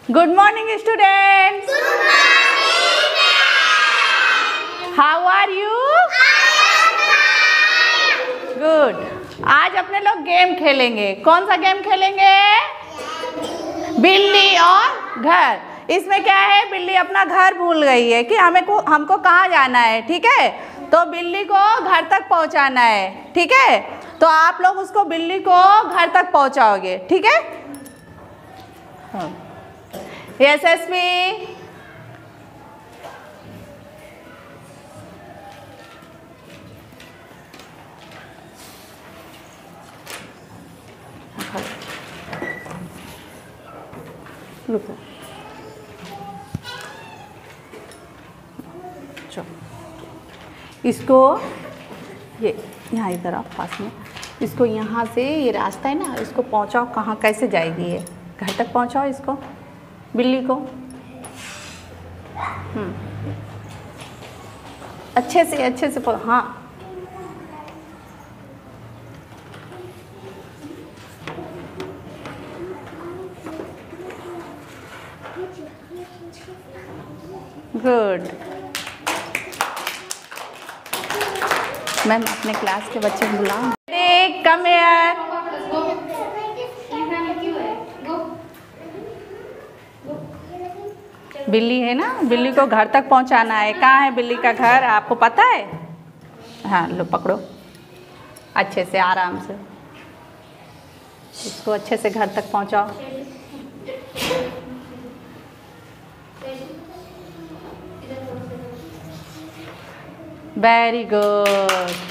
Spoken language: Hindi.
Good morning, students. Good morning. How are you? Good. आज अपने लोग गेम खेलेंगे। कौन सा गेम खेलेंगे? बिल्ली और घर। इसमें क्या है, बिल्ली अपना घर भूल गई है कि हमको कहाँ जाना है। ठीक है, तो बिल्ली को घर तक पहुँचाना है। ठीक है, तो आप लोग उसको बिल्ली को घर तक पहुँचाओगे। ठीक है। यशस्वी, रुको, चलो इसको ये यहाँ इधर आओ पास में। इसको यहाँ से ये रास्ता है ना, इसको पहुँचाओ। कहाँ कैसे जाएगी ये? घर तक पहुँचाओ इसको, बिल्ली को। अच्छे से हाँ। गुड। मैम अपने क्लास के बच्चे बुलाओ। Come here. बिल्ली है ना, बिल्ली को घर तक पहुंचाना है। कहाँ है बिल्ली का घर, आपको पता है? हाँ लो पकड़ो, अच्छे से आराम से इसको अच्छे से घर तक पहुंचाओ। Very good.